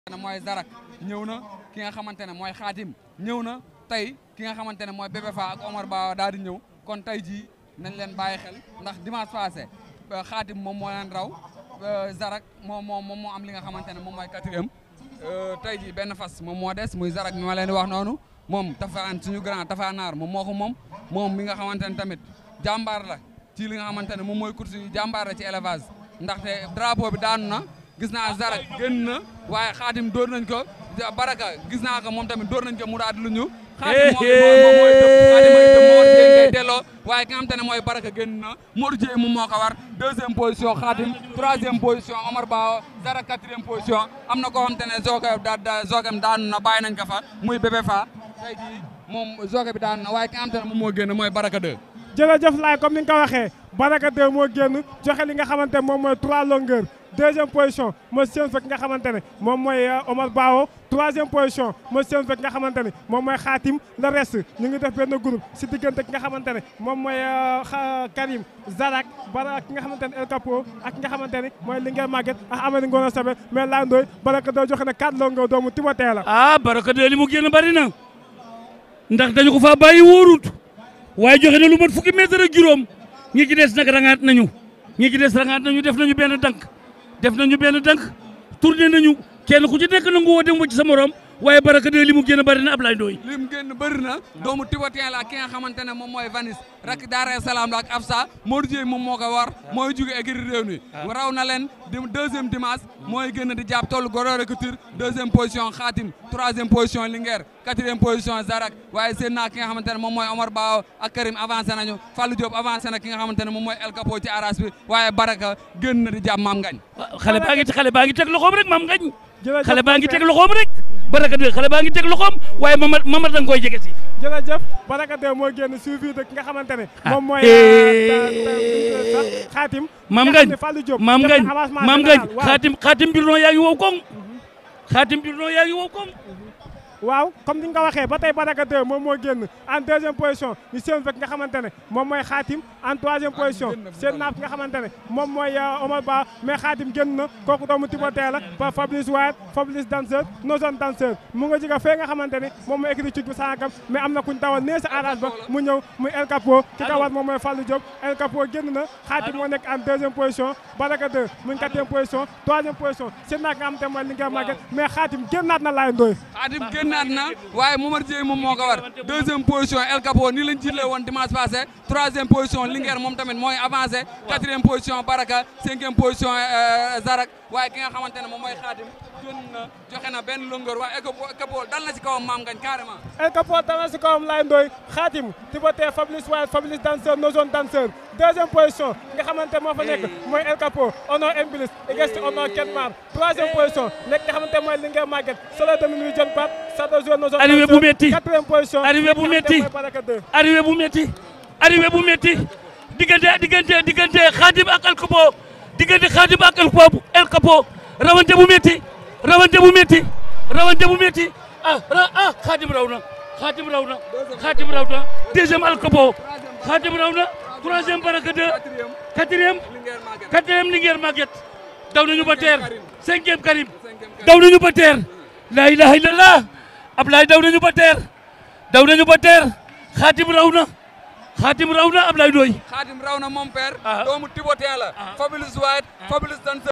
mooy Zarak ñëw na ki nga xamante ne mooy Xaatim ñëw na tey ki nga xamante ne mooy Bébé Fa ak Omar Ba daal di ñëw kon tey jii nañ leen bàyyi xel ndax dimanche passé Xaatim moom moo leen raw Zarak moom moo am li nga xamante ne moom mooy 4e tey jii benn fas moom moo des muy Zarak mi ma leen di wax noonu moom Tafaan suñu grand Tafanaar moom moo ko moom mi nga xamante ne tamit jàmbaar la ci li nga xamante ne moom mooy course yi jàmbaar la ci élevage ndaxte drapeau bi daanu na gis naa Zarak génn na waaye Xaatim dóor nañ ko Baraka gis naa ko moom tamit dóor nañ ko mu daal di lu ñu Xaatim moom mooy Xaatim moo ngay delloo waaye ki nga xamante ne mooy Baraka génn na Modou Dieye moom moo ko war 2e position Xaatim 3e position Omar Ba Zarak 4e position am na koo xamante ne zogam daanu na bàyyi nañ ko fa muy Bébé Fa tey jii moom zoge bi daanu na waaye ki nga xamante ne moom moo génn mooy Baraka 2. jërëjëf laay comme ni nga ko waxee Baraka 2 moo génn joxe li nga xamante ne moom mooy 3 longueurs 2e position mooy seen fekk nga xamante ne moom mooy Omar Bao 3e position mooy seen fekk nga xamante ne moom mooy Xaatim le reste ñu ngi def benn groupe si diggante ki nga xamante ne moom mooy Karim Zarak Baraka ki nga xamante ne El Capo ak ki nga xamante ne mooy Linguère Maguette ak Amady Ngona Sabe mais laa ndooy Baraka 2 joxe na 4 longueurs doomu Timothée la. ah Baraka 2 li mu génn bari na ndax dañu ko faa bàyyi wóorut waaye joxe na lu mat fukki mètre ak juróom ñi ci des nag rangaat nañu def nañu benn dank tourné nañu kenn ku ci nekk nangu woo dem ci sa morom waaye Baraka 2 li mu génn bëri na Ablaye Ndoye li mu génn bëri na doomu Tibetain la ki nga xamante ne moom mooy Vanis rak Daara Salaam la ak Afsa Modou Dieye moom moo ko war mooy jóge écurie Rewmi raw na leen 2e dimanche mooy génn di jàpp tollu Goro Recruteur 2e position Xaatim 3e position Linguère 4e position Zarak waaye seen naa ki nga xamante ne moom mooy Omar Ba ak Karim avancé nañu Fallou Diop avancé na ki nga xamante ne moom mooy El Capo ci aras bi waaye Baraka génn na di jàpp Maam Ngañ xale baa ngi teg loxoom rek Maam Ngañ xale baa ngi teg loxoom rek Baraka 2 xale baa ngi teg loxoom waaye Mamad da nga koy jege si. jërëjëf Baraka 2 moo génn suivi de ki nga xamante ne. moom mooy Xaatim. Maam Ngañ Xaatim Birno yaa ngi wow koŋ. Xaatim Birno yaa ngi wow koŋ. waaw comme ni nga ko waxee ba tey Baraka 2 moom moo génn en 2e position ñu seen fekk nga xamante ne moom mooy Xaatim en 3e position seen naaf nga xamante ne moom mooy Omar Ba mais Xaatim génn na kooku doomu Timothée la par Fabrice Wade Fabrice danseur Nozone danseur mu nga jóge fee nga xamante ne moom mooy écrit bu sangam mais am na kuñ dawal nee sa arrage ba mu ñëw muy El Capo ki ka war moom mooy Fallou Diop El Capo génn na Xaatim moo nekk en 2e position Baraka 2 mu ngi 4e position 3e position seen naaf nga xamante ne mooy Linguère Maguette mais Xaatim génnaat na Laye Ndoye naat na waaye Momar Dieye moom moo ko war 2e position El Capo nii lañ jiitle woon dimanche passé 3e position Linguère moom tamit mooy avancé 4e position Baraka 5e position Zarak waaye ki nga xamante ne moom mooy Xaatim génn na joxe na benn longueur waaye El Capo dal na si kawam Maam Ngañ carrément. El Capo dal na si kawam Laye Ndoye Xaatim Timothée Fabrice Wade Fabrice danseur Nozone danseur 2e position nga xamante moo fa nekk mooy El Capo Honor Emblis Egesti Honor Kenmar 3e position nekk nga xamante mooy Linguère Maguette solo domine John Pat arrivé bu métti 4e position arrivé bu métti arrivé bu métti diggante Xaatim ak El Capo diggante Xaatim ak El Capo rawante bu métti Xaatim raw na 2e El Capo Xaatim raw na 3e Baraka 2 4e Linguère Maguette daw nañu ba teer 5e Karim daw nañu ba teer la ilaha illallah Ablaye daw nañu ba teer Xaatim raw na Ablaye Ndoye Xaatim raw na mon père doomu Tibetain la Fabrice Wade Fabrice danseur